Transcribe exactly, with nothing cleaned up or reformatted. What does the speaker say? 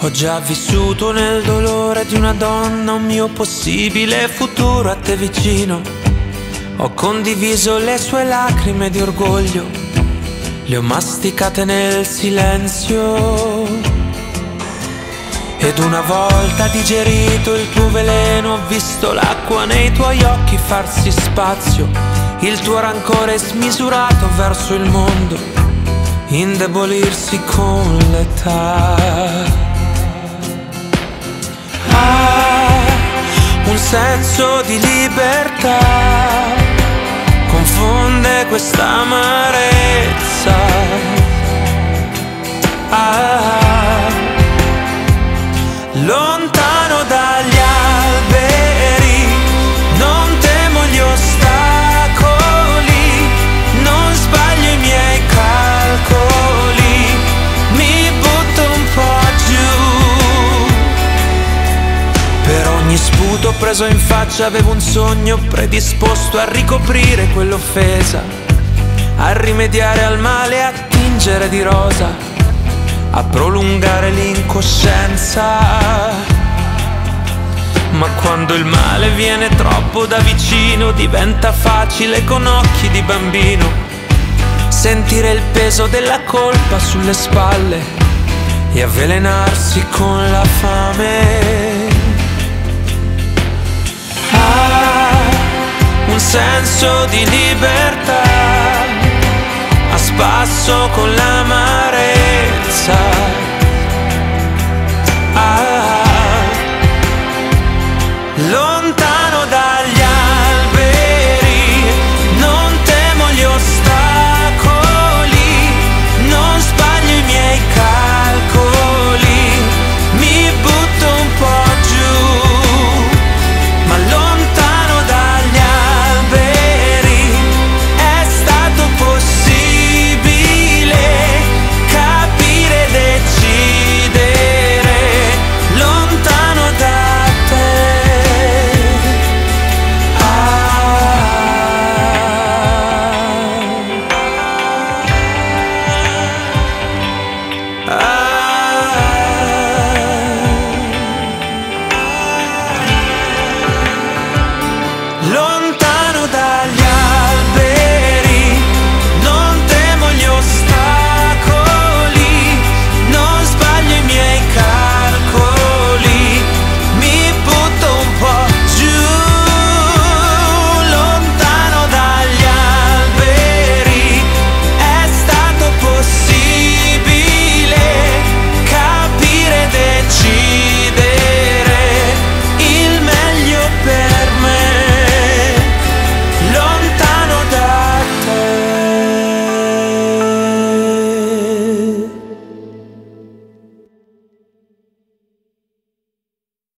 Ho già vissuto nel dolore di una donna un mio possibile futuro a te vicino. Ho condiviso le sue lacrime di orgoglio, le ho masticate nel silenzio. Ed una volta digerito il tuo veleno, ho visto l'acqua nei tuoi occhi farsi spazio, il tuo rancore smisurato verso il mondo indebolirsi con l'età. Ah, un senso di libertà confonde questa amarezza. Ah, lontano dagli alberi, non temo gli ostacoli, non sbaglio i miei calcoli, mi butto un po' giù. Per ogni sputo preso in faccia avevo un sogno predisposto a ricoprire quell'offesa, a rimediare al male, a tingere di rosa, a prolungare l'incoscienza. Ma quando il male viene troppo da vicino, diventa facile con occhi di bambino sentire il peso della colpa sulle spalle e avvelenarsi con la fame. Ah, un senso di libertà a spasso con l'amarezza. Ah,